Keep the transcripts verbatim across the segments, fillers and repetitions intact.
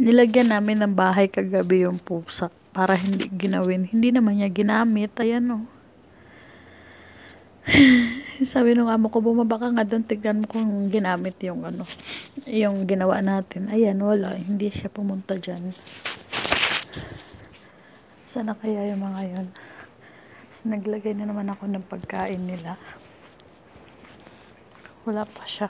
Nilagyan namin ng bahay kagabi yung pusa para hindi ginawin. Hindi naman niya ginamit. Ayan o. Sabi nung amo ko, bumaba ka nga doon, tignan mo kung ginamit yung ano, yung ginawa natin. Ayan, wala. Hindi siya pumunta dyan. Sana kaya yung mga yun. Naglagay na naman ako ng pagkain nila. Wala pa siya.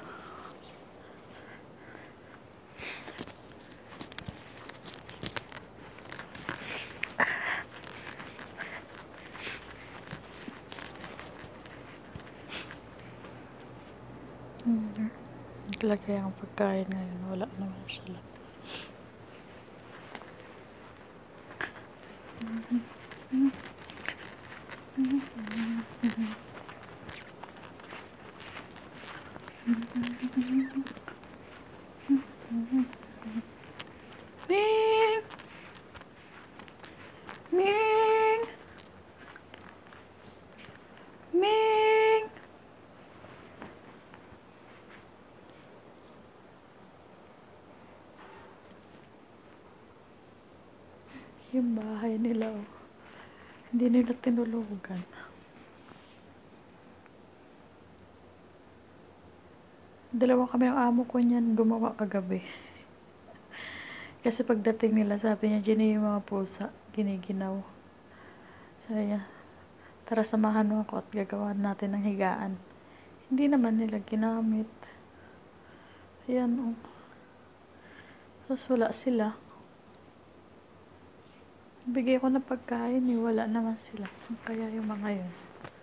Hmm. Naglagay ang pagkain ngayon. Wala naman sila. Ming! Ming! Ming! Yung bahay nila, oh. Hindi nila tinulugan. Dalawa kami ang amo ko niyan gumawa kagabi. Kasi pagdating nila, sabi niya, Jenny, yung mga pusa, giniginaw. Sabi niya, tara samahan mo ako at gagawa natin ng higaan. Hindi naman nila ginamit. Ayan, oh. Tapos wala sila. Bigay ko na pagkain, eh. Wala naman sila. Kaya yung mga yun.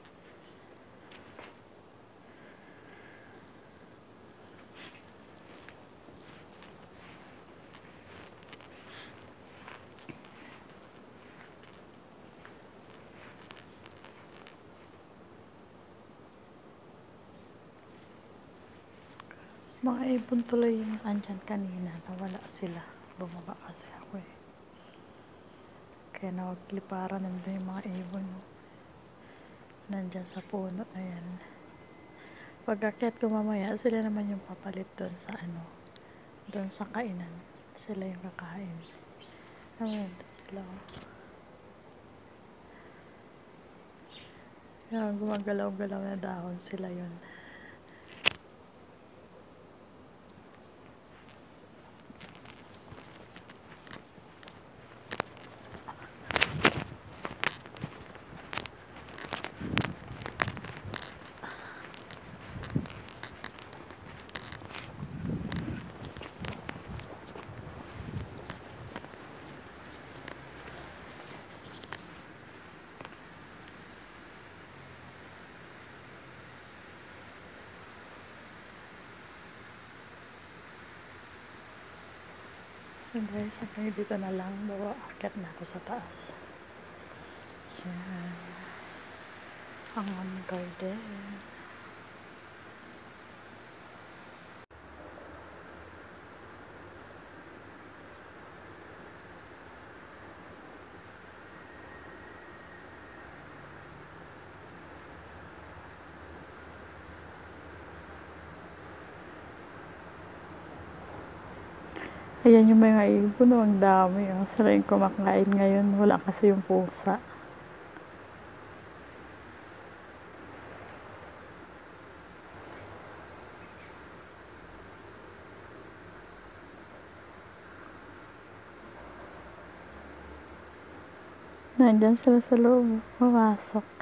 Mga ibon tuloy yung andyan kanina. Nawala sila. Bumaba kasi ako eh. Kaya nawagliparan nandun yung mga ibon. Nandyan sa puno na yan. Pag-akyat ko mamaya, sila naman yung papalit doon sa ano. Doon sa kainan. Sila yung kakain. Ayan, sila. Yan, gumagalaw-galaw na dahon sila yun. So guys, okay, dito na lang. Bawa, akyat na ako sa taas. Yan. Ang garden. Ayan yung mga ibon, oh, ang dami. Oh. Sila yung kumakain ngayon. Wala kasi yung pusa. Nandyan sila sa loob. Pumasok.